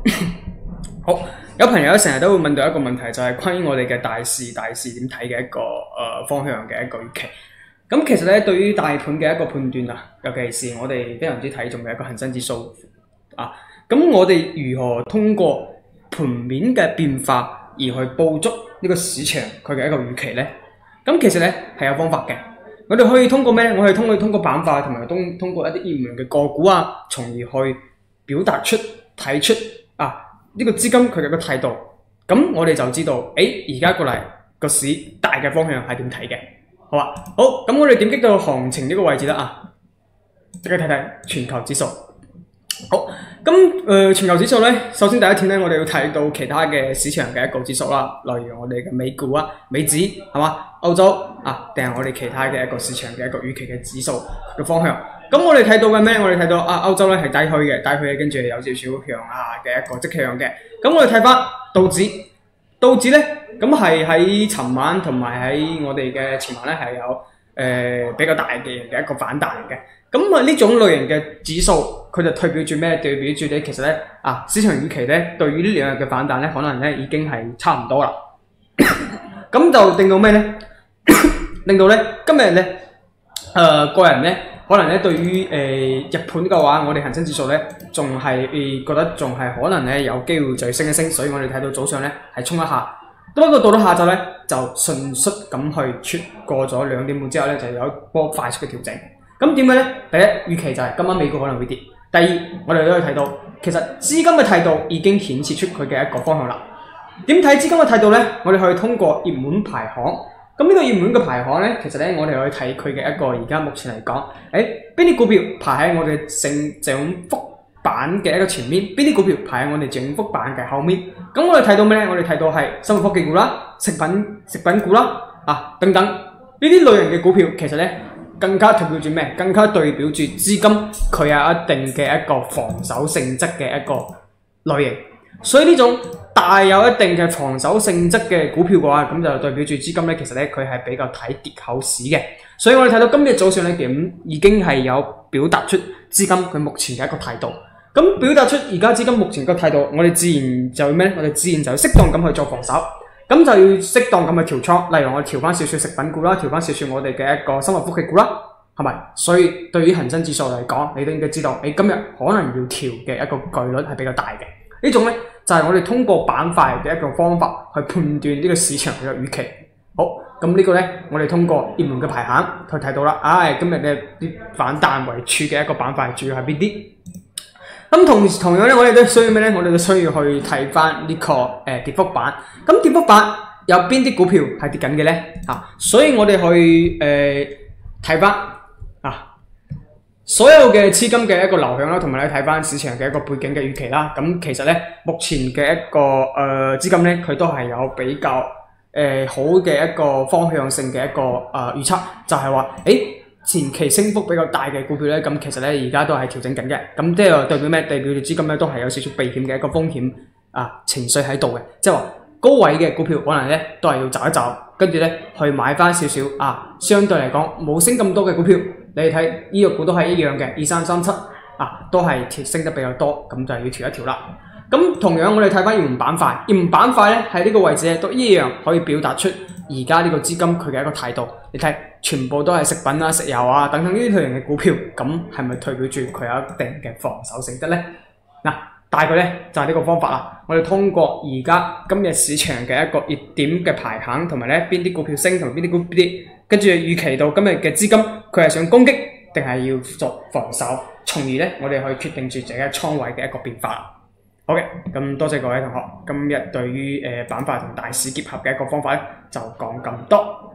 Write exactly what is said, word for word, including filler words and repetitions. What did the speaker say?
好，有朋友成日都會問到一個問題，就係關於我哋嘅大市大市點睇嘅一個誒、呃、方向嘅一個預期。咁其實咧，對於大盤嘅一個判斷啊，尤其是我哋非常之睇重嘅一個恒生指數啊，咁我哋如何通過盤面嘅變化而去捕捉呢個市場佢嘅一個預期咧？咁其實咧係有方法嘅。我哋可以通過咩？我哋通過通過板塊同埋通通過一啲熱門嘅個股啊，從而去表達出睇出啊呢、這個資金佢嘅一個態度。咁我哋就知道，誒而家過嚟個市大嘅方向係點睇嘅。好啊，好，咁我哋點擊到行情呢個位置啦啊，大家睇睇全球指數。好，咁誒、呃、全球指數咧，首先第一點咧，我哋要睇到其他嘅市場嘅一個指數啦，例如我哋嘅美股啊、美指係嘛、歐洲啊，定係我哋其他嘅一個市場嘅一個預期嘅指數嘅方向。咁我哋睇到嘅咩？我哋睇到啊，歐洲咧係低虛嘅，低虛嘅，跟住有少少向下嘅一個跡象嘅。咁我哋睇翻道指，道指咧。咁係喺尋晚同埋喺我哋嘅前晚咧係有誒、呃、比較大嘅嘅一個反彈嘅。咁啊呢種類型嘅指數，佢就代表住咩？代表住你其實咧啊市場預期咧對於呢兩日嘅反彈咧，可能咧已經係差唔多啦。咁就令到咩咧？令到咧今日咧誒個人咧可能咧對於誒、呃、日本嘅話，我哋恒生指數咧仲係誒覺得仲係可能咧有機會再升一升，所以我哋睇到早上咧係衝一下。不過到咗下晝咧，就迅速咁去出過咗兩點半之後咧，就有一波快速嘅調整。咁點解咧？第一預期就係今晚美股可能會跌。第二，我哋都可以睇到，其實資金嘅態度已經顯示出佢嘅一個方向啦。點睇資金嘅態度咧？我哋可以通過熱門排行。咁呢個熱門嘅排行咧，其實咧我哋可以睇佢嘅一個而家目前嚟講，誒邊啲股票排喺我哋成漲幅板嘅一個前面，邊啲股票排喺我哋漲幅板嘅後面？咁我哋睇到咩咧？我哋睇到係生物科技股啦、食品食品股啦啊等等呢啲類型嘅股票，其實咧更加代表住咩？更加代表住資金佢有一定嘅一個防守性質嘅一個類型。所以呢種帶有一定嘅防守性質嘅股票嘅話，咁就代表住資金咧，其實咧佢係比較睇跌口市嘅。所以我哋睇到今日早上咧點已經係有表達出資金佢目前嘅一個態度。咁表達出而家資金目前嘅態度，我哋自然就咩咧？我哋自然就要適當咁去做防守，咁就要適當咁去調倉。例如我哋調翻少少食品股啦，調翻少少我哋嘅一個生物科技股啦，係咪？所以對於恒生指數嚟講，你都應該知道，你今日可能要調嘅一個概率係比較大嘅。呢種咧就係、是、我哋通過板塊嘅一個方法去判斷呢個市場嘅預期。好，咁呢個咧我哋通過熱門嘅排行去睇到啦。唉、哎，今日嘅啲反彈為主嘅一個板塊主要係邊啲？咁同同樣咧，我哋都需要咩咧？我哋都需要去睇翻呢個誒、呃、跌幅板。咁跌幅板有邊啲股票係跌緊嘅咧？啊，所以我哋去誒睇翻啊，所有嘅資金嘅一個流向啦，同埋咧睇翻市場嘅一個背景嘅預期啦。咁其實咧，目前嘅一個誒、呃、資金咧，佢都係有比較誒、呃、好嘅一個方向性嘅一個誒、呃、預測，就係話誒。前期升幅比較大嘅股票咧，咁其實咧而家都係調整緊嘅，咁即係代表咩？代表住資金咧都係有少少避險嘅一個風險啊情緒喺度嘅，即係話高位嘅股票可能咧都係要走一走，跟住咧去買翻少少啊，相對嚟講冇升咁多嘅股票，你睇醫藥股都係一樣嘅，二三三七啊都係調升得比較多，咁就係要調一調啦。咁同樣我哋睇翻熱門板塊，熱門板塊咧喺呢個位置咧都一樣可以表達出而家呢個資金佢嘅一個態度。你睇全部都係食品啊、石油啊等等呢啲類型嘅股票，咁係咪代表住佢有一定嘅防守性質咧？嗱、啊，大概咧就係、是、呢個方法啦。我哋通過而家今日市場嘅一個熱點嘅排行，同埋咧邊啲股票升同邊啲股票跌，跟住預期到今日嘅資金佢係想攻擊定係要做防守，從而咧我哋去決定住自己倉位嘅一個變化。好嘅，咁多謝各位同學，今日對於誒板塊同大市結合嘅一個方法咧，就講咁多。